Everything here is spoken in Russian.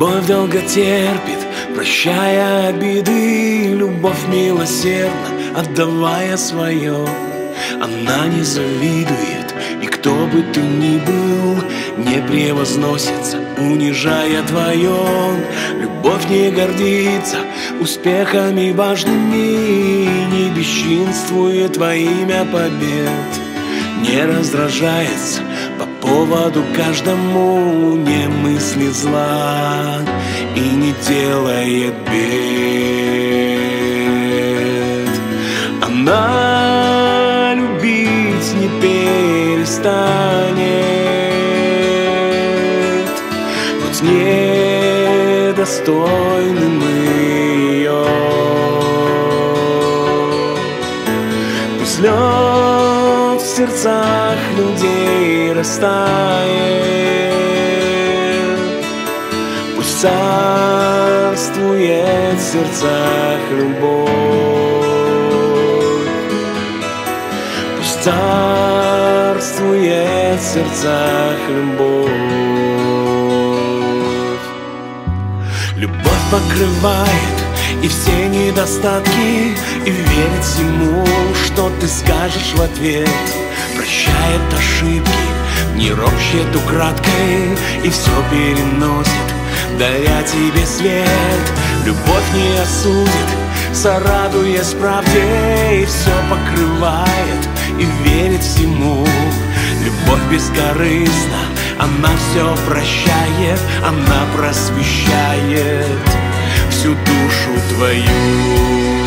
Любовь долго терпит, прощая обиды. Любовь милосердна, отдавая свое. Она не завидует, и кто бы ты ни был, не превозносится, унижая твое. Любовь не гордится успехами важными, не бесчинствует во имя побед, не раздражается по поводу каждому, не мыслит зла и не делает бед. Она любить не перестанет, быть недостойным ее. Пусть лед в сердцах людей растает, пусть царствует в сердцах любовь, пусть царствует в сердцах любовь. Любовь покрывает и все недостатки, и верит всему, что ты скажешь в ответ. Прощает ошибки, не ропщет украдкой, и все переносит, даря тебе свет. Любовь не осудит, сорадуясь правде, и все покрывает, и верит всему. Любовь бескорыстна, она все прощает, она просвещает всю душу твою.